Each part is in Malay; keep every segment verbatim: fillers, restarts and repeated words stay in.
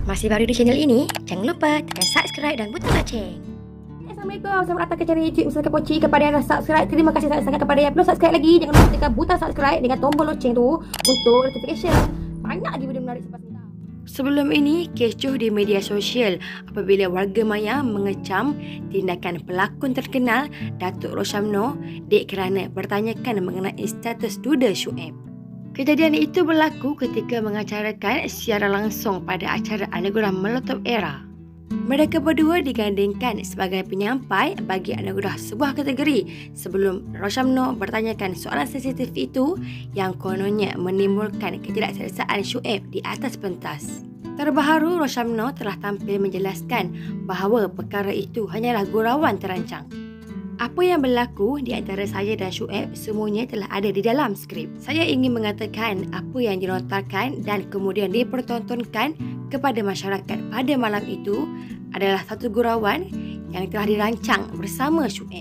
Masih baru di channel ini? Jangan lupa tekan subscribe dan butang loceng. Assalamualaikum, selamat datang ke channel YouTube Usaha Poci. Kepada yang dah subscribe, terima kasih sangat-sangat. Kepada yang belum subscribe lagi, jangan lupa tekan butang subscribe dengan tombol loceng tu untuk notification. Banyak lagi video menarik selepas ini. Sebelum ini, kecoh di media sosial apabila warga maya mengecam tindakan pelakon terkenal Datuk Roshamno dek kerana bertanyakan mengenai status duda Shuib. Kejadian itu berlaku ketika mengacarakan secara langsung pada acara Anugerah Meletup Era. Mereka berdua digandingkan sebagai penyampai bagi anugerah sebuah kategori sebelum Roshamno bertanyakan soalan sensitif itu yang kononnya menimbulkan ketidakselesaan Shuib di atas pentas. Terbaru, Roshamno telah tampil menjelaskan bahawa perkara itu hanyalah gurauan terancang. Apa yang berlaku di antara saya dan Shuib semuanya telah ada di dalam skrip. Saya ingin mengatakan apa yang dilontarkan dan kemudian dipertontonkan kepada masyarakat pada malam itu adalah satu gurauan yang telah dirancang bersama Shuib.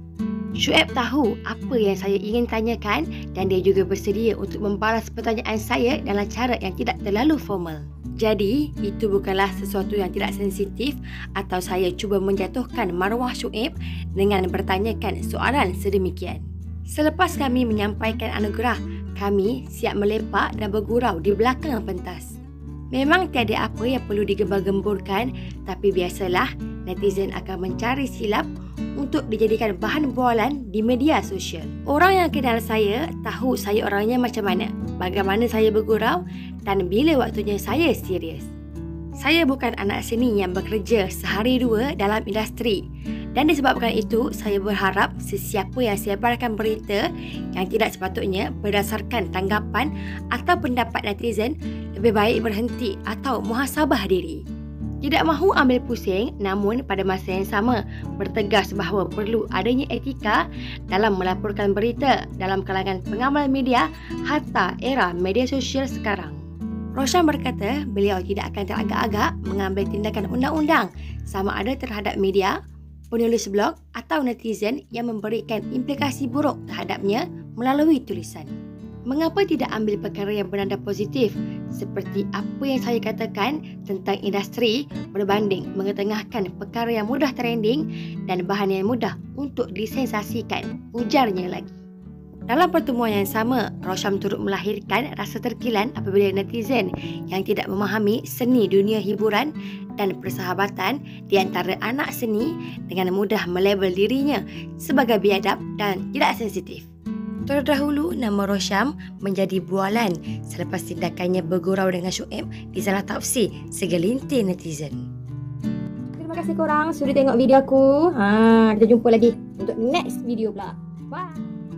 Shuib tahu apa yang saya ingin tanyakan dan dia juga bersedia untuk membalas pertanyaan saya dalam cara yang tidak terlalu formal. Jadi, itu bukanlah sesuatu yang tidak sensitif atau saya cuba menjatuhkan maruah Shuib dengan bertanyakan soalan sedemikian. Selepas kami menyampaikan anugerah, kami siap melepak dan bergurau di belakang pentas. Memang tiada apa yang perlu digembar-gemburkan, tapi biasalah netizen akan mencari silap untuk dijadikan bahan bualan di media sosial. Orang yang kenal saya tahu saya orangnya macam mana, bagaimana saya bergurau dan bila waktunya saya serius. Saya bukan anak seni yang bekerja sehari dua dalam industri dan disebabkan itu saya berharap sesiapa yang sebarkan berita yang tidak sepatutnya berdasarkan tanggapan atau pendapat netizen lebih baik berhenti atau muhasabah diri. Tidak mahu ambil pusing, namun pada masa yang sama bertegas bahawa perlu adanya etika dalam melaporkan berita dalam kalangan pengamal media hatta era media sosial sekarang. Roshan berkata beliau tidak akan teragak-agak mengambil tindakan undang-undang sama ada terhadap media, penulis blog atau netizen yang memberikan implikasi buruk terhadapnya melalui tulisan. Mengapa tidak ambil perkara yang bernada positif seperti apa yang saya katakan tentang industri berbanding mengetengahkan perkara yang mudah trending dan bahan yang mudah untuk disensasikan, ujarnya lagi. Dalam pertemuan yang sama, Rosham turut melahirkan rasa terkilan apabila netizen yang tidak memahami seni dunia hiburan dan persahabatan di antara anak seni dengan mudah melabel dirinya sebagai biadab dan tidak sensitif. Terdahulu, nama Rosham menjadi bualan selepas tindakannya bergurau dengan Shuib disalah tafsir segelintir netizen. Terima kasih korang sudah tengok video aku. Ha, kita jumpa lagi untuk next video pula. Bye.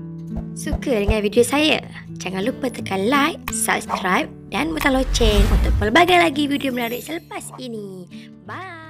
Suka dengan video saya? Jangan lupa tekan like, subscribe dan butang loceng untuk pelbagai lagi video menarik selepas ini. Bye.